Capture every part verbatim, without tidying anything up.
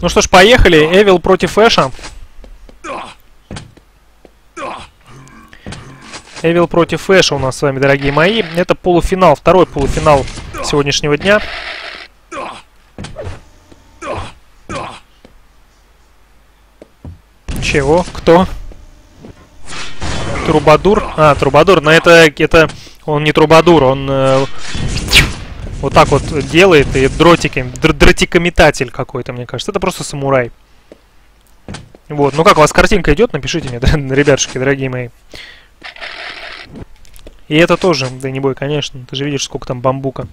Ну что ж, поехали. Эвил против Эша. Эвил против Эша у нас с вами, дорогие мои. Это полуфинал, второй полуфинал сегодняшнего дня. Чего? Кто? Трубадур? А, Трубадур. Но это, это он не Трубадур, он э, вот так вот делает и дротики, др дротикометатель какой-то, мне кажется. Это просто самурай. Вот, ну как, у вас картинка идет? Напишите мне, да, ребятушки, дорогие мои. И это тоже, да не бой, конечно. Ты же видишь, сколько там бамбука.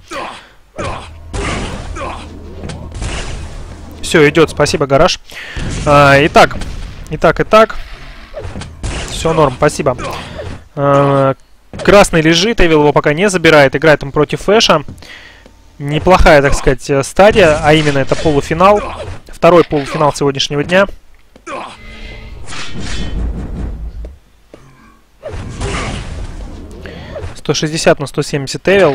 Все, идет, спасибо, гараж. А, итак, итак, итак. Все норм, спасибо. А, красный лежит, Эвил его пока не забирает. Играет он против Эша. Неплохая, так сказать, стадия, а именно это полуфинал. Второй полуфинал сегодняшнего дня. сто шестьдесят на сто семьдесят Эвил.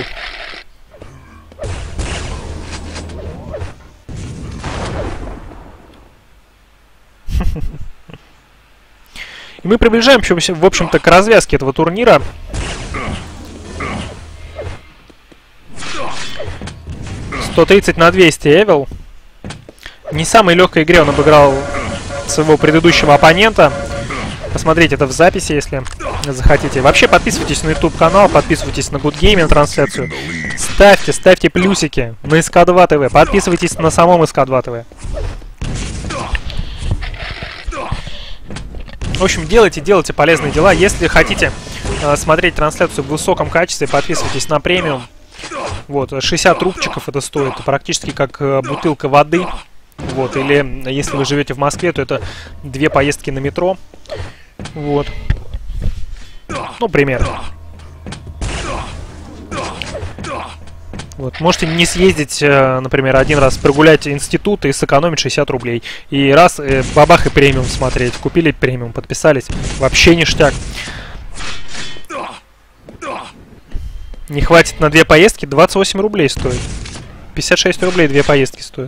И мы приближаемся, в общем-то, к развязке этого турнира. сто тридцать на двести Эвил. Не самой легкой игре он обыграл своего предыдущего оппонента. Посмотрите это в записи, если захотите. Вообще, подписывайтесь на YouTube канал, подписывайтесь на Good Gaming трансляцию. Ставьте, ставьте плюсики на эс ка два тэ вэ. Подписывайтесь на самом эс ка два тэ вэ. В общем, делайте, делайте полезные дела. Если хотите э, смотреть трансляцию в высоком качестве, подписывайтесь на премиум. Вот, шестьдесят рубчиков это стоит, практически как э, бутылка воды. Вот, или если вы живете в Москве, то это две поездки на метро. Вот. Ну, примерно. Вот. Можете не съездить, э, например, один раз прогулять институт и сэкономить шестьдесят рублей. И раз э, бабах и премиум смотреть. Купили премиум, подписались. Вообще ништяк. Не хватит на две поездки, двадцать восемь рублей стоит. пятьдесят шесть рублей две поездки стоят.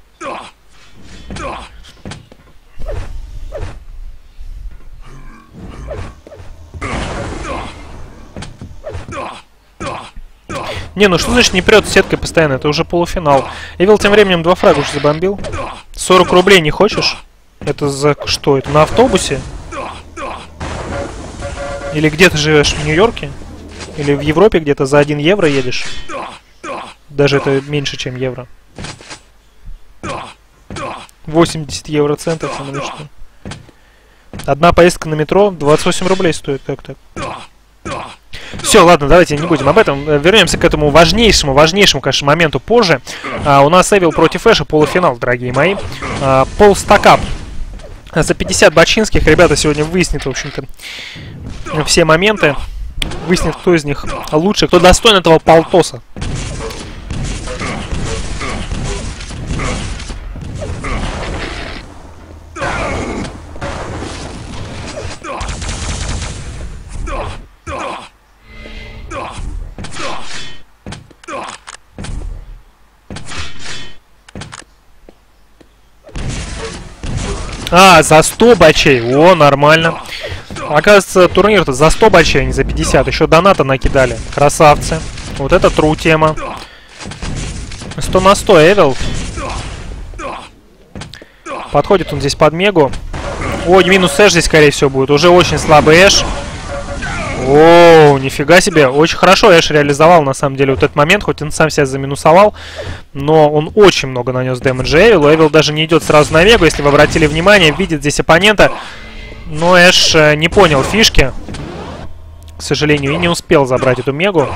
Не, ну что значит не прет сеткой постоянно? Это уже полуфинал. Эвил тем временем два фрага уже забомбил. сорок рублей не хочешь? Это за что? Это на автобусе? Или где ты живешь? В Нью-Йорке? Или в Европе где-то за один евро едешь? Даже это меньше, чем евро. восемьдесят евроцентов или что? Одна поездка на метро двадцать восемь рублей стоит. Как так? Все, ладно, давайте не будем об этом. Вернемся к этому важнейшему, важнейшему, конечно, моменту позже. А, у нас Эвил против Эша, полуфинал, дорогие мои. А, пол стакап. За пятьдесят бачинских. Ребята сегодня выяснят, в общем-то, все моменты. Выяснят, кто из них лучше, кто достоин этого полтоса. А, за сто бачей. О, нормально. Оказывается, турнир-то за сто бачей, а не за пятьдесят. Еще доната накидали. Красавцы. Вот это true тема. сто на сто Эвил. Подходит он здесь под мегу. Ой, минус Эш здесь, скорее всего, будет. Уже очень слабый Эш. О, нифига себе. Очень хорошо Эш реализовал, на самом деле, вот этот момент. Хоть он сам себя заминусовал, но он очень много нанес дэмэджа Эвилу. Эвил даже не идет сразу на мегу, если вы обратили внимание. Видит здесь оппонента. Но Эш не понял фишки, к сожалению, и не успел забрать эту мегу.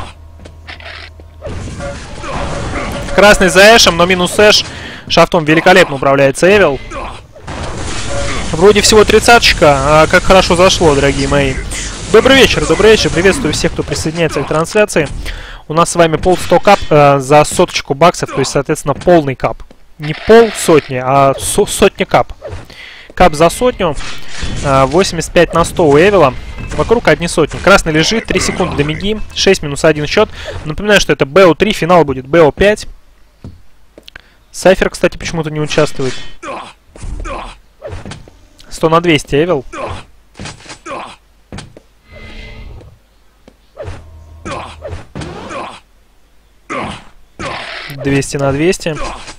Красный за Эшем, но минус Эш. Шафтом великолепно управляется Эвил. Вроде всего тридцаточка, а как хорошо зашло, дорогие мои. Добрый вечер, добрый вечер. Приветствую всех, кто присоединяется к трансляции. У нас с вами пол сто кап э, за соточку баксов, то есть, соответственно, полный кап. Не пол сотни, а со сотня кап. Кап за сотню. Э, восемьдесят пять на сто у Эвила. Вокруг одни сотни. Красный лежит, три секунды до миги. шесть минус один счет. Напоминаю, что это бэ о три, финал будет бэ о пять. Сайфер, кстати, почему-то не участвует. сто на двести, Эвил. двести на двести.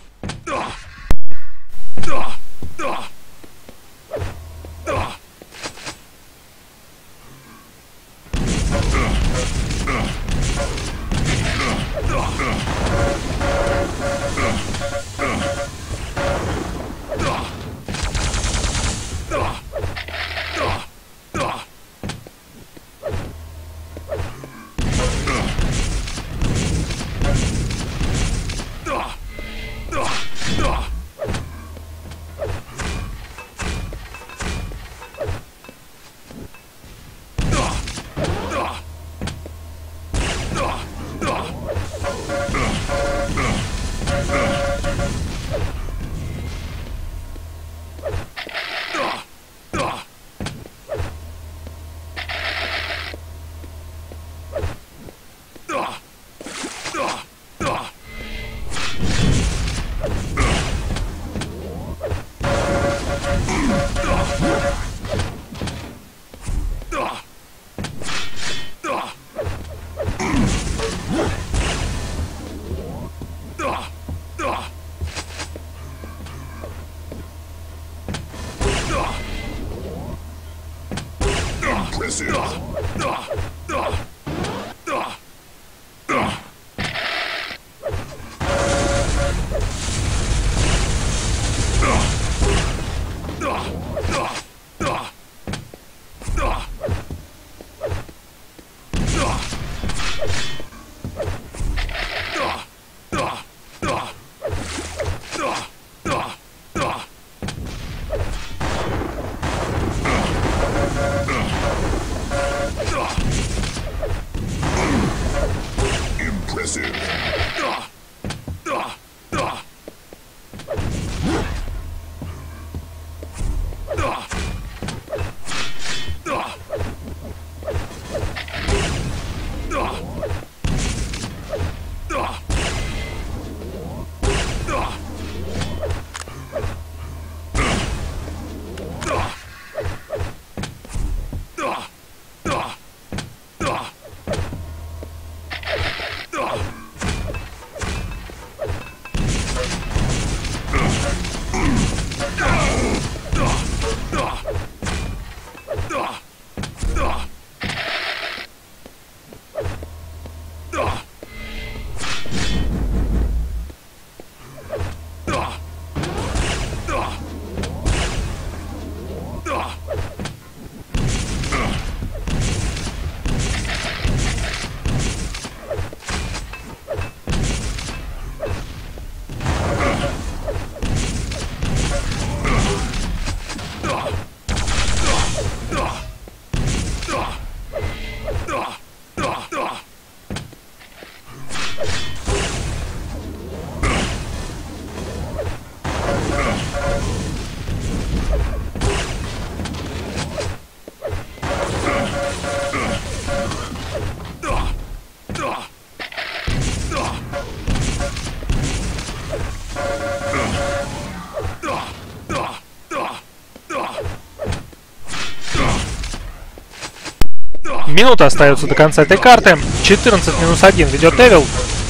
Минута остается до конца этой карты. четырнадцать минус один ведет Эвил.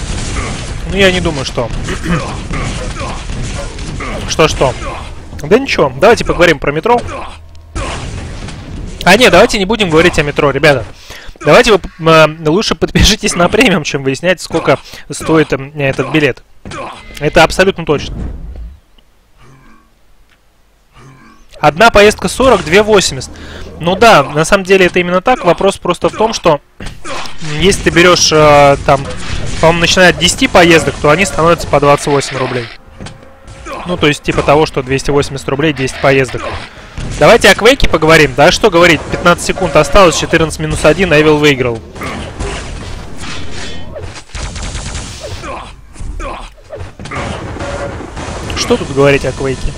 Ну, я не думаю, что... Что-что? Да ничего, давайте поговорим про метро. А нет, давайте не будем говорить о метро, ребята. Давайте вы э, лучше подпишитесь на премиум, чем выяснять, сколько стоит э, этот билет. Это абсолютно точно. Одна поездка сорок, две восемьдесят. Ну да, на самом деле это именно так. Вопрос просто в том, что если ты берешь э, там, по-моему, начиная от десяти поездок, то они становятся по двадцать восемь рублей. Ну, то есть типа того, что двести восемьдесят рублей, десять поездок. Давайте о Квейке поговорим. Да что говорить, пятнадцать секунд осталось, четырнадцать минус один, Эвил выиграл. Что тут говорить о Квейке?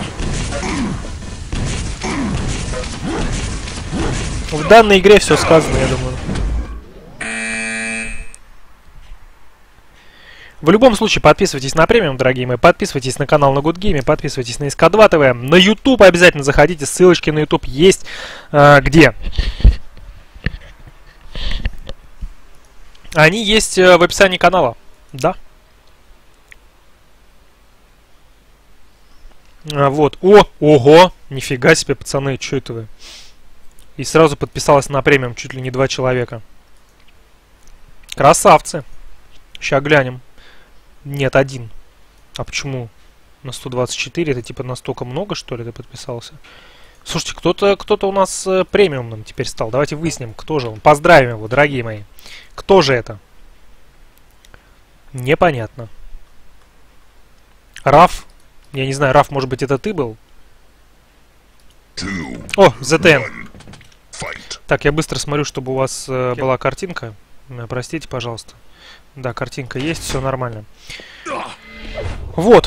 В данной игре все сказано, я думаю. В любом случае, подписывайтесь на премиум, дорогие мои, подписывайтесь на канал на Good Game, подписывайтесь на эс ка два тэ вэ, на YouTube обязательно заходите, ссылочки на YouTube есть. Э, где? Они есть э, в описании канала, да. А, вот, о, ого, нифига себе, пацаны, что это вы? И сразу подписалась на премиум чуть ли не два человека. Красавцы. Сейчас глянем. Нет, один. А почему? На сто двадцать четыре, это типа настолько много, что ли, ты подписался? Слушайте, кто-то кто-то у нас э, премиумным теперь стал. Давайте выясним, кто же он. Поздравим его, дорогие мои. Кто же это? Непонятно. Раф? Я не знаю, Раф, может быть, это ты был? О, зэ тэ эн. Так, я быстро смотрю, чтобы у вас э, была картинка. Э, простите, пожалуйста. Да, картинка есть, все нормально. Вот.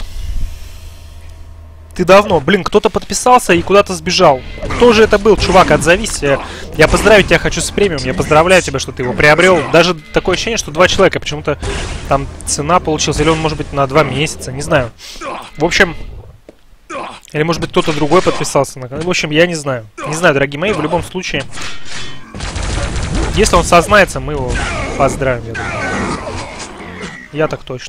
Ты давно. Блин, кто-то подписался и куда-то сбежал. Кто же это был, чувак? Отзовись. Я поздравить тебя хочу с премиум. Я поздравляю тебя, что ты его приобрел. Даже такое ощущение, что два человека. Почему-то там цена получилась. Или он, может быть, на два месяца. Не знаю. В общем... Или, может быть, кто-то другой подписался на канал. В общем, я не знаю. Не знаю, дорогие мои. В любом случае... Если он сознается, мы его поздравим, я думаю. Я так точно.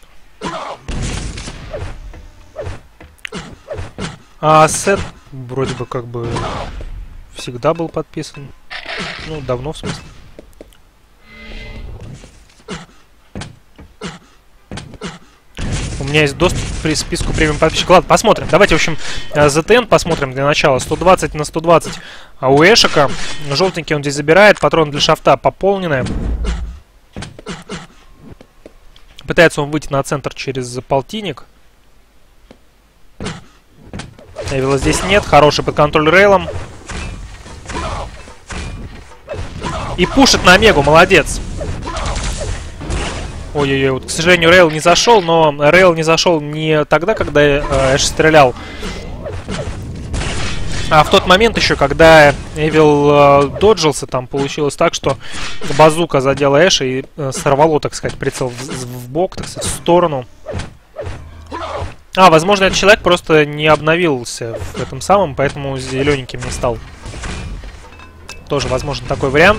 А Сет вроде бы как бы всегда был подписан. Ну, давно, в смысле. У меня есть доступ к списку премиум подписчиков. Ладно, посмотрим. Давайте, в общем, зэ тэ эн посмотрим для начала. сто двадцать на сто двадцать. А у Эшика желтенький он здесь забирает. Патроны для шафта пополнены. Пытается он выйти на центр через полтинник. Эвила здесь нет. Хороший под контроль рейлом. И пушит на Мегу. Молодец. Ой-ой-ой. Вот, к сожалению, рейл не зашел. Но рейл не зашел не тогда, когда э, Эш стрелял. А в тот момент еще, когда Эвил э, доджился, там получилось так, что базука задела Эша и э, сорвало, так сказать, прицел в, в бок, так сказать, в сторону. А, возможно, этот человек просто не обновился в этом самом, поэтому зелененьким не стал. Тоже, возможно, такой вариант.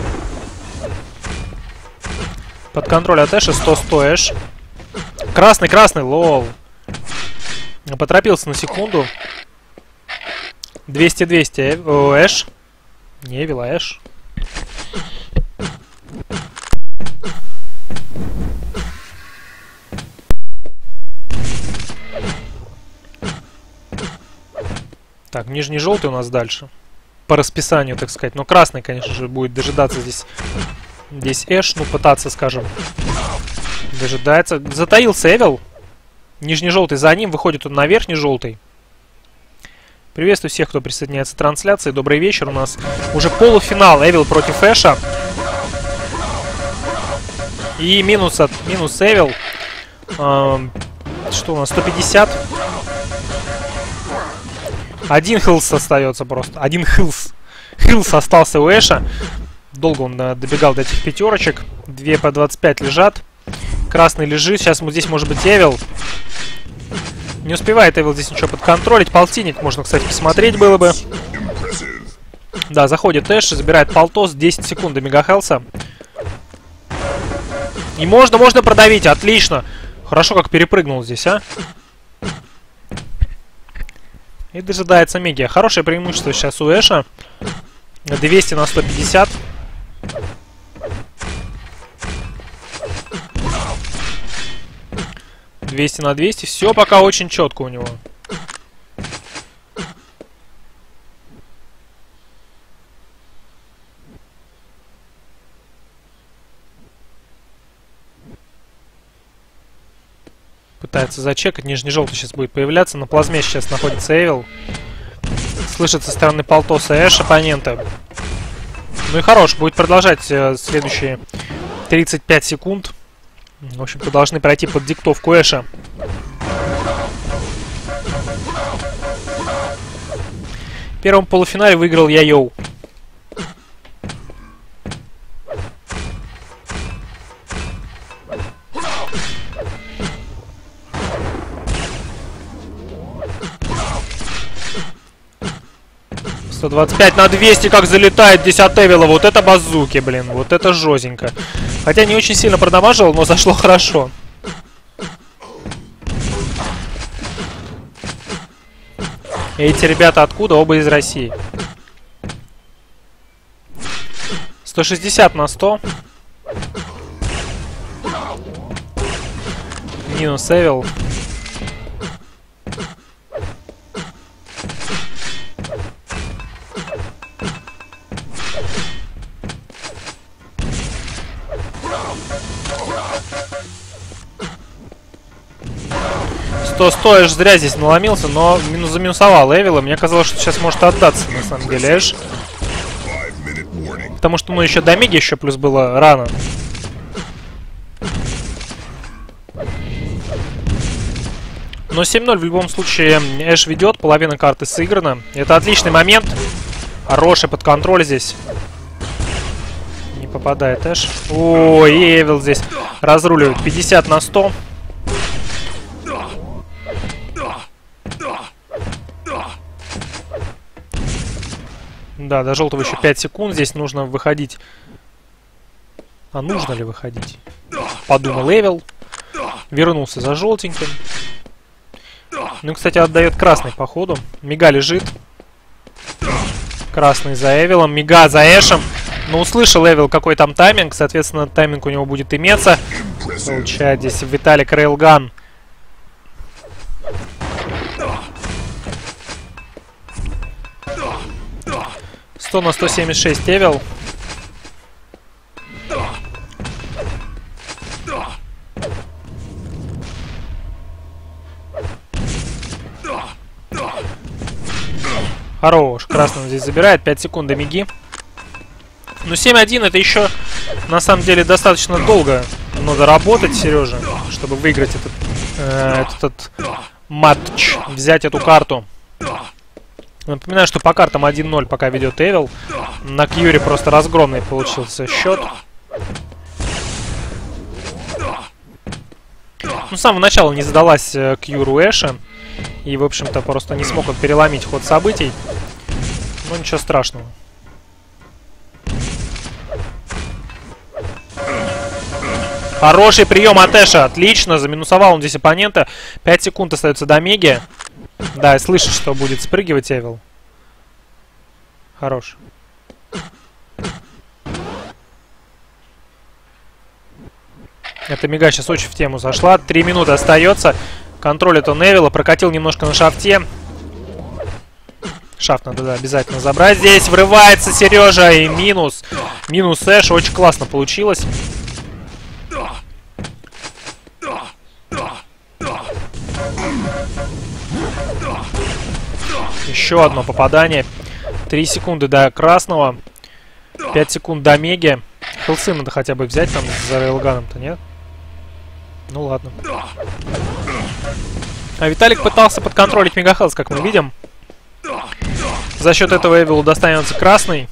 Под контроль от Эша, сто сто Эш. Красный, красный, лол. Поторопился на секунду. двести двести Эш. Не Эвил, а Эш. Так, нижний желтый у нас дальше. По расписанию, так сказать. Но красный, конечно же, будет дожидаться здесь. Здесь Эш, ну, пытаться, скажем. Дожидается. Затаился Эвил. Нижний желтый за ним. Выходит он на верхний желтый. Приветствую всех, кто присоединяется к трансляции. Добрый вечер. У нас уже полуфинал. Эвил против Эша. И минус от минус Эвил. Эм, что у нас? сто пятьдесят. Один хилс остается просто. Один хилс. Хилс остался у Эша. Долго он uh, добегал до этих пятерочек. Две по двадцать пять лежат. Красный лежит. Сейчас вот здесь может быть Эвил. Не успевает Эвил здесь ничего подконтролить. Полтинник можно, кстати, посмотреть было бы. Да, заходит Эш, забирает полтос. десять секунд до мегахелса. И можно, можно продавить. Отлично. Хорошо, как перепрыгнул здесь, а. И дожидается Меги. Хорошее преимущество сейчас у Эша. двести на сто пятьдесят. двести на двести. Все пока очень четко у него. Пытается зачекать. Нижний желтый сейчас будет появляться. На плазме сейчас находится Эвил. Слышит со стороны полтоса Эш оппонента. Ну и хорош. Будет продолжать э, следующие тридцать пять секунд. В общем-то, должны пройти под диктовку Эша. В первом полуфинале выиграл Яйоу. сто двадцать пять на двести, как залетает здесь от Эвила. Вот это базуки, блин. Вот это жестенько. Хотя не очень сильно продамажил, но зашло хорошо. Эти ребята откуда? Оба из России. сто шестьдесят на сто. Минус Эвил. сто сто Эш зря здесь наломился, но минус заминусовал Эвила. Мне казалось, что сейчас может отдаться, на самом деле, Эш. Потому что, ну, еще до Меги еще плюс было рано. Но семь ноль в любом случае Эш ведет, половина карты сыграна. Это отличный момент. Хороший под контроль здесь. Не попадает Эш. Ой, и Эвил здесь разруливает. пятьдесят на сто. Да, до желтого еще пять секунд. Здесь нужно выходить. А нужно ли выходить? Подумал Эвил. Вернулся за желтеньким. Ну, кстати, отдает красный по ходу. Мига лежит. Красный за Эвилом. Мига за Эшем. Но услышал Эвил, какой там тайминг. Соответственно, тайминг у него будет иметься. Получает здесь Виталик Рейлган. сто на сто семьдесят шесть Эвил. Хорош. Красный здесь забирает. пять секунд до Миги. Ну, семь один это еще, на самом деле, достаточно долго надо работать, Сережа, чтобы выиграть этот, э, этот матч, взять эту карту. Напоминаю, что по картам один ноль пока ведет Эвил. На Кьюре просто разгромный получился счет. Ну, с самого начала не сдалась э, Кьюру Эша. И, в общем-то, просто не смог он переломить ход событий. Но ничего страшного. Хороший прием от Эша. Отлично. Заминусовал он здесь оппонента. пять секунд остается до Меги. Да, слышишь, что будет спрыгивать Эвил. Хорош. Эта Мега сейчас очень в тему зашла. Три минуты остается. Контролит он Эвила. Прокатил немножко на шафте. Шафт надо, да, обязательно забрать. Здесь врывается Сережа. И минус. Минус Эш. Очень классно получилось. Еще одно попадание. три секунды до красного. пять секунд до Меги. Хилсы надо хотя бы взять там за рейлганом-то, нет? Ну ладно. А Виталик пытался подконтролить Мегахелс, как мы видим. За счет этого Эвилу достанется красный.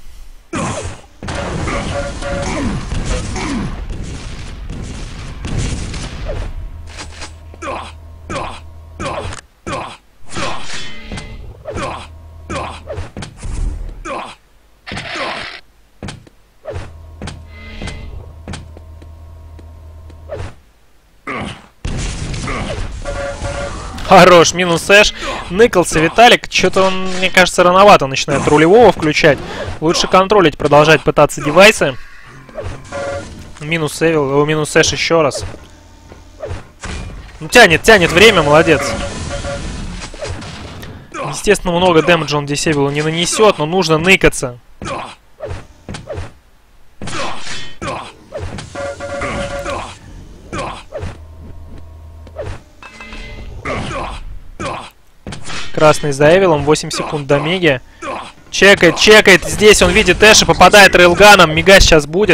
Хорош, минус Эш. Ныкался Виталик. Что-то он, мне кажется, рановато начинает рулевого включать. Лучше контролить, продолжать пытаться девайсы. Минус Эвил, минус Эш еще раз. Ну, тянет, тянет время, молодец. Естественно, много дэмэджа он здесь Эвилу не нанесет, но нужно ныкаться. Красный за Эвилом, восемь секунд до Меги. Чекает, чекает. Здесь он видит Эша, попадает рейлганом. Мега сейчас будет.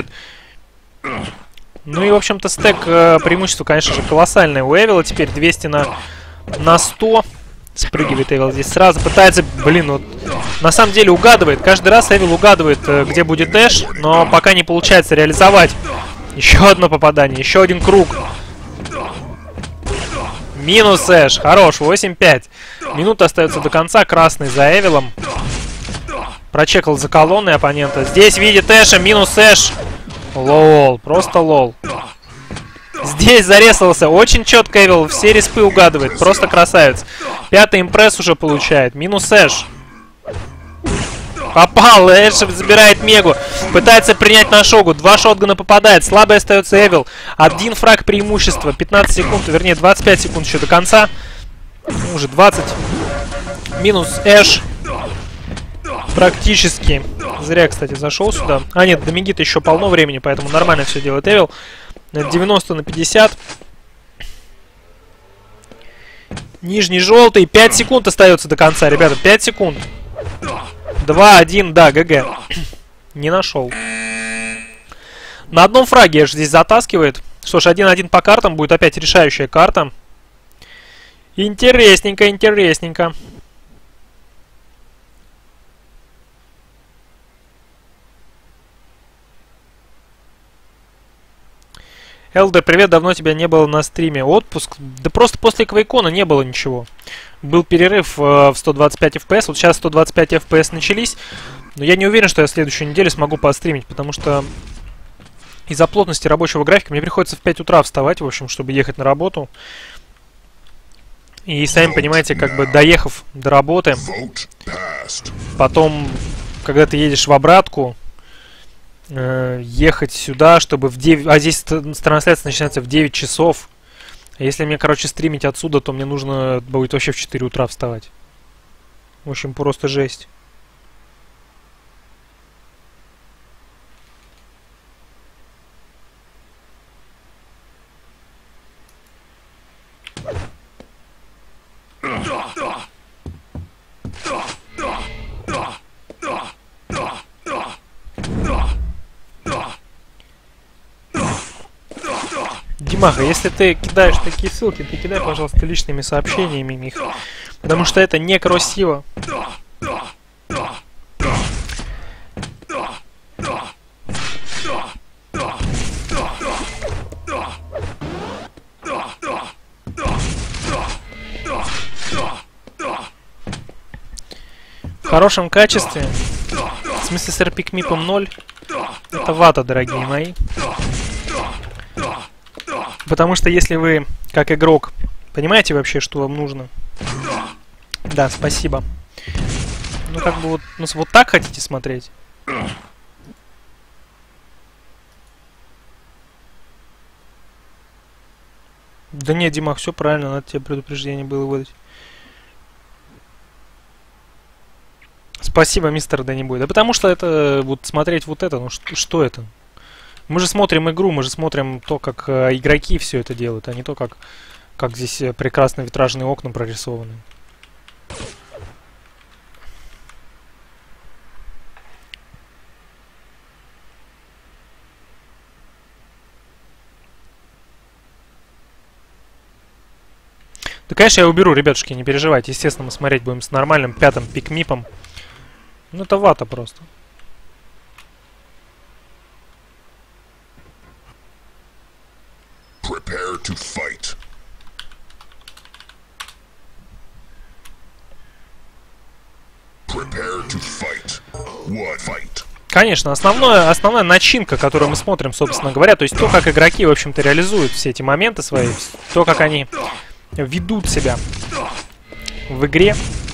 Ну и, в общем-то, стек э, преимущество, конечно же, колоссальное у Эвила. Теперь двести на, на сто. Спрыгивает Эвил здесь сразу. Пытается, блин, вот на самом деле угадывает. Каждый раз Эвил угадывает, э, где будет Эш. Но пока не получается реализовать. Еще одно попадание, еще один круг. Минус Эш. Хорош. восемь пять. Минута остается до конца. Красный за Эвилом. Прочекал за колонной оппонента. Здесь видит Эша, минус Эш. Лол, просто лол. Здесь зарезался. Очень четко Эвил, все респы угадывает. Просто красавец. Пятый импресс уже получает. Минус Эш. Попал, Эш забирает Мегу. Пытается принять на шогу. Два шотгана попадает. Слабый остается Эвил. Один фраг преимущества. пятнадцать секунд, вернее двадцать пять секунд еще до конца. Ну, уже двадцать. Минус Эш. Практически. Зря, кстати, зашел сюда. А нет, до Меги-то еще полно времени, поэтому нормально все делает Эвил. девяносто на пятьдесят. Нижний желтый. пять секунд остается до конца, ребята. пять секунд. два один, да, ГГ. Не нашел. На одном фраге Эш здесь затаскивает. Что ж, один один по картам. Будет опять решающая карта. Интересненько, интересненько. ЛД, привет, давно тебя не было на стриме. Отпуск? Да просто после Квейкона не было ничего. Был перерыв э, в сто двадцать пять эф пи эс. Вот сейчас сто двадцать пять эф пи эс начались. Но я не уверен, что я следующую неделю смогу постримить, потому что из-за плотности рабочего графика мне приходится в пять утра вставать, в общем, чтобы ехать на работу. И сами понимаете, как бы доехав до работы, потом, когда ты едешь в обратку, ехать сюда, чтобы в девять... А здесь трансляция начинается в девять часов. А если мне, короче, стримить отсюда, то мне нужно будет вообще в четыре утра вставать. В общем, просто жесть. Димаха, если ты кидаешь такие ссылки, ты кидай, пожалуйста, личными сообщениями их. Потому что это некрасиво. В хорошем качестве. В смысле с эр пи кмипом ноль. Это вата, дорогие мои. Потому что если вы, как игрок, понимаете вообще, что вам нужно? Да, спасибо. Ну, как бы вот, ну, вот так хотите смотреть? Да нет, Димах, все правильно, надо тебе предупреждение было выдать. Спасибо, мистер Дэнибой. Да потому что это, вот смотреть вот это, ну что, что это? Мы же смотрим игру, мы же смотрим то, как э, игроки все это делают, а не то, как, как здесь э, прекрасно витражные окна прорисованы. Да, конечно, я уберу, ребятушки, не переживайте. Естественно, мы смотреть будем с нормальным пятым пикмипом. Ну, это вата просто. Prepare to fight. Prepare to fight. What fight? Конечно, основное, основная начинка, которую мы смотрим, собственно говоря, то есть то, как игроки, в общем-то, реализуют все эти моменты свои, то, как они ведут себя в игре.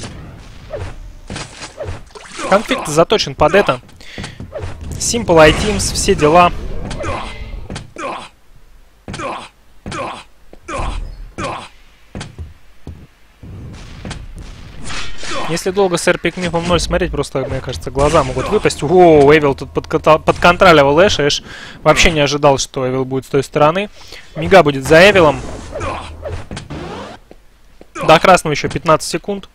Конфликт заточен под это. Simple iTeams, все дела. Если долго с эр пи кмипом ноль смотреть, просто, мне кажется, глаза могут выпасть. Воу, Эвил тут подконтроливал Эш. Эш вообще не ожидал, что Эвил будет с той стороны. Мега будет за Эвилом. До красного еще пятнадцать секунд.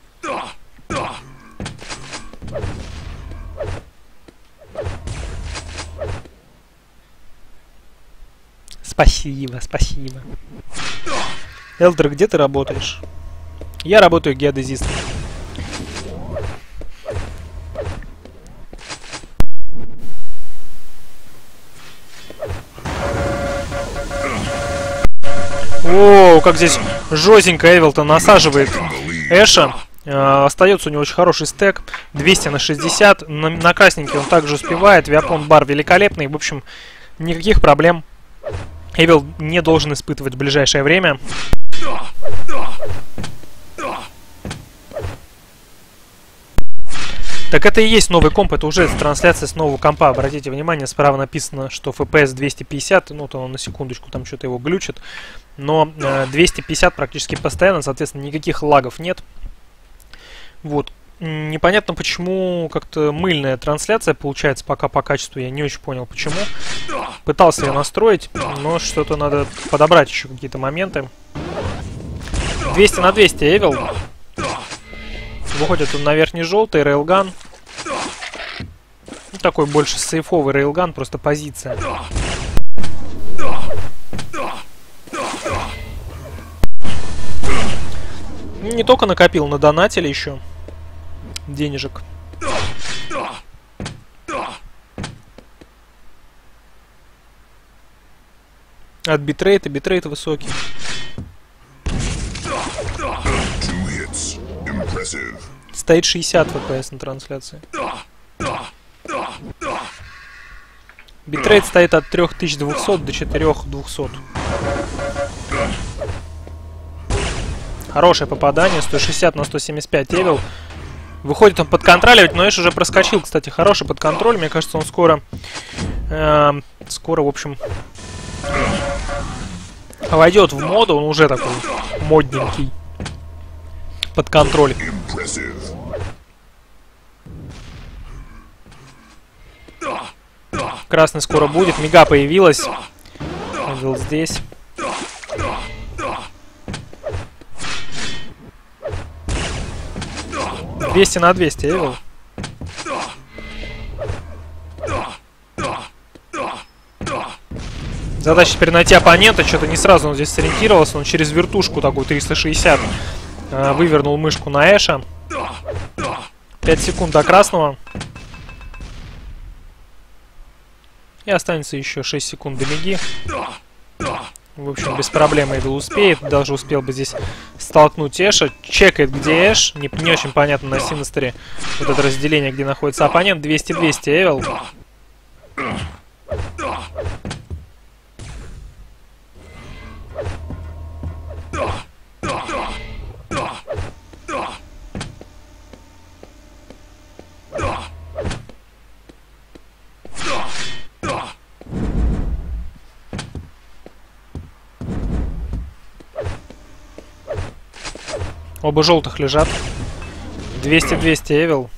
Спасибо, спасибо. Элдер, где ты работаешь? Я работаю геодезистом. О, как здесь жестенько Эвил-то насаживает Эша. Э, остается у него очень хороший стек. двести на шестьдесят. На, на красненький он также успевает. Виапон бар великолепный. В общем, никаких проблем Эвил не должен испытывать в ближайшее время. Так это и есть новый комп, это уже трансляция с нового компа. Обратите внимание, справа написано, что эф пи эс двести пятьдесят, ну то он на секундочку там что-то его глючит. Но э, двести пятьдесят практически постоянно, соответственно, никаких лагов нет. Вот. Непонятно, почему как-то мыльная трансляция получается пока по качеству, я не очень понял почему. Пытался ее настроить, но что-то надо подобрать еще какие-то моменты. двести на двести Эвил. Выходит он на верхний желтый, рейлган. Ну, такой больше сейфовый рейлган, просто позиция. Не только накопил, надонатили еще денежек. От битрейта, битрейт высокий. Стоит шестьдесят эф пи эс на трансляции. Битрейт стоит от трёх тысяч двухсот до четырёх тысяч двухсот. Хорошее попадание. сто шестьдесят на сто семьдесят пять Эвил. Выходит он подконтроливать, но Эш уже проскочил. Кстати, хороший подконтроль. Мне кажется, он скоро... Э, скоро, в общем... войдет в моду. Он уже такой модненький. Под контроль. Красный скоро будет. Мига появилась. Эвил здесь. двести на двести Эвил. Задача теперь найти оппонента. Что-то не сразу он здесь сориентировался. Он через вертушку такую триста шестьдесят э, вывернул мышку на Эша. пять секунд до красного. И останется еще шесть секунд до миги. В общем, без проблем Эвил успеет. Даже успел бы здесь столкнуть Эша. Чекает, где Эш. Не, не очень понятно на Синастере вот это разделение, где находится оппонент. двести двести Эвил. Оба желтых лежат. двести двести Эвил.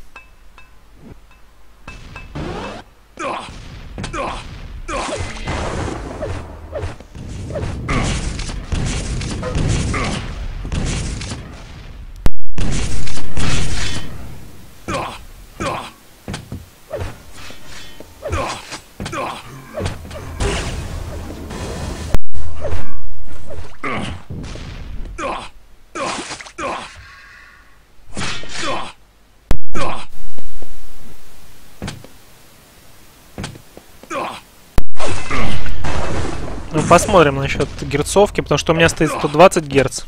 Ну, посмотрим насчет герцовки, потому что у меня стоит сто двадцать герц.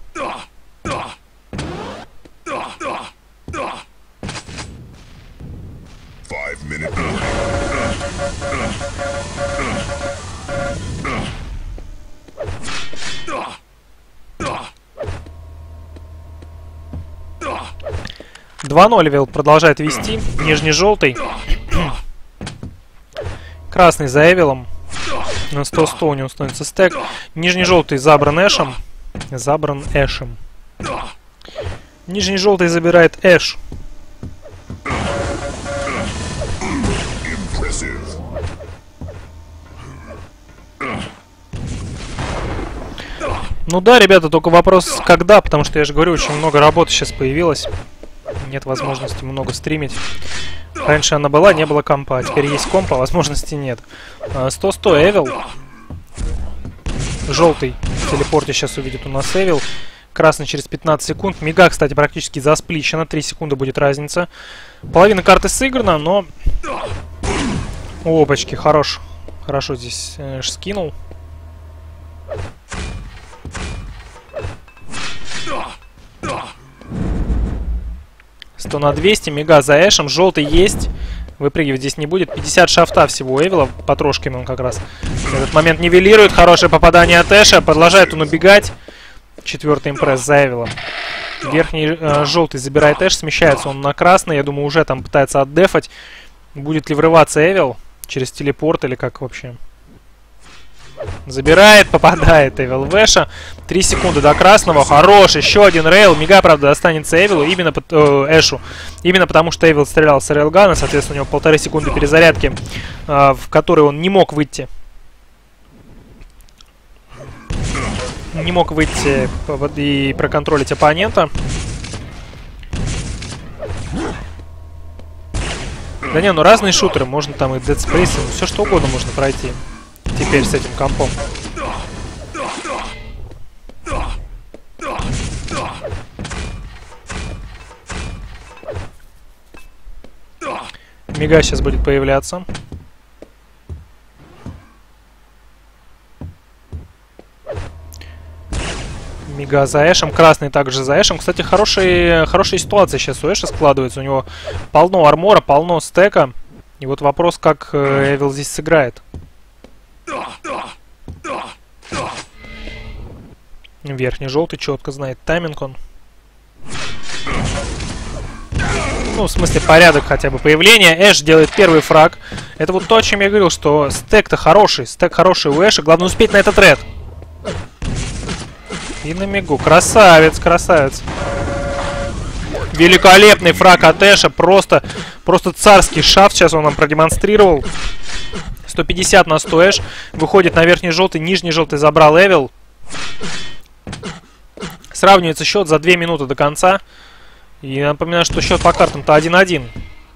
два ноль Эвил продолжает вести. Нижний желтый. Красный за Эвилом. На сто сто у него становится стек. Нижний желтый забран Эшем. Забран Эшем. Нижний желтый забирает Эш. Ну да, ребята, только вопрос когда, потому что я же говорю, очень много работы сейчас появилось. Нет возможности много стримить. Раньше она была, не было компа. Теперь есть компа, возможности нет. сто сто Эвил. Желтый в телепорте сейчас увидит у нас Эвил. Красный через пятнадцать секунд. Мига, кстати, практически заспличена. три секунды будет разница. Половина карты сыграна, но... Опачки, хорош. Хорошо здесь э, скинул. сто на двести. Мега за Эшем. Желтый есть. Выпрыгивать здесь не будет. пятьдесят шафта всего у Эвила. Потрошками он как раз этот момент нивелирует. Хорошее попадание от Эша. Продолжает он убегать. Четвертый импресс за Эвилом. Верхний э, желтый забирает Эш. Смещается он на красный. Я думаю, уже там пытается отдефать. Будет ли врываться Эвил через телепорт или как вообще? Забирает, попадает Эвил в Эша. Три секунды до красного. Хорош, еще один рейл. Мега, правда, достанется Эвилу, именно по, э, Эшу. Именно потому, что Эвил стрелял с рейлгана. Соответственно, у него полторы секунды перезарядки, э, в которой он не мог выйти. Не мог выйти и проконтролить оппонента. Да не, ну разные шутеры. Можно там и Dead Space, ну, все что угодно можно пройти. Теперь с этим компом. Мега сейчас будет появляться. Мега за Эшем. Красный также за Эшем. Кстати, хорошие, хорошая ситуация сейчас у Эша складывается. У него полно армора, полно стека. И вот вопрос, как Эвил здесь сыграет. Верхний желтый четко знает тайминг он. Ну, в смысле, порядок хотя бы появления. Эш делает первый фраг. Это вот то, о чем я говорил, что стек-то хороший. Стек хороший у Эша. Главное успеть на этот ред. И на мигу. Красавец, красавец. Великолепный фраг от Эша. Просто, просто царский шафт сейчас он нам продемонстрировал. сто пятьдесят на сто Эш. Выходит на верхний желтый. Нижний желтый забрал Эвил. Сравнивается счет за две минуты до конца. И напоминаю, что счет по картам-то один-один.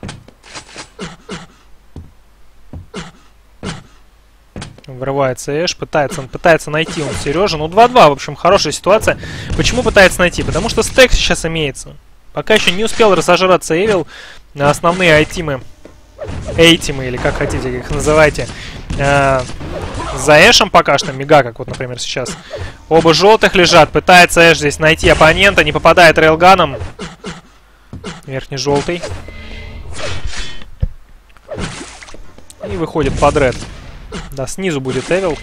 Врывается Эш. Пытается, он пытается найти он Сережу. Ну, два-два, в общем, хорошая ситуация. Почему пытается найти? Потому что стек сейчас имеется. Пока еще не успел разожраться Эвил на основные айтимы. Эйтимы, или как хотите, их называйте. Э, за Эшем пока что. Мега, как вот, например, сейчас. Оба желтых лежат. Пытается Эш здесь найти оппонента. Не попадает рейлганом. Верхний желтый. И выходит под ред. Да, снизу будет Эвил.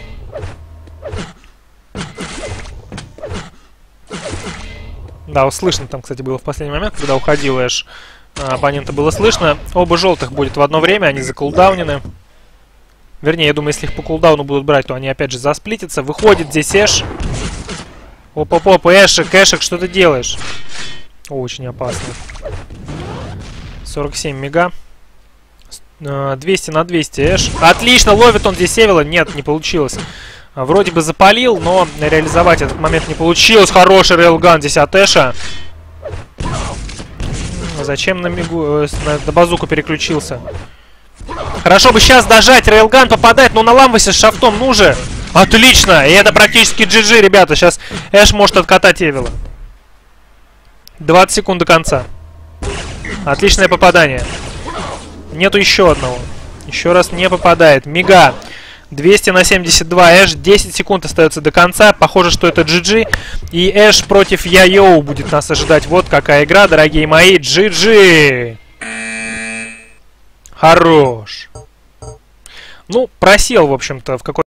Да, вот слышно там, кстати, было в последний момент, когда уходил Эш. Оппонента было слышно. Оба желтых будет в одно время, они закулдаунены. Вернее, я думаю, если их по кулдауну будут брать, то они опять же засплитятся. Выходит здесь Эш. Оп-оп-оп, Эшек, Эшек, что ты делаешь? Очень опасно. сорок семь мега. двести на двести Эш. Отлично, ловит он здесь Эвила. Нет, не получилось. Вроде бы запалил, но реализовать этот момент не получилось. Хороший рейлган здесь от Эша. Зачем на мигу, на, на базуку переключился? Хорошо бы сейчас дожать. Рейлган попадает, но наламывайся с шафтом, ну же. Отлично! И это практически джи джи, ребята. Сейчас Эш может откатать Эвила. двадцать секунд до конца. Отличное попадание. Нету еще одного. Еще раз не попадает. Мега. двести на семьдесят два. Эш. десять секунд остается до конца. Похоже, что это джи джи. И Эш против Яйоу будет нас ожидать. Вот какая игра, дорогие мои. джи джи. Хорош. Ну, просел, в общем-то, в какой-то...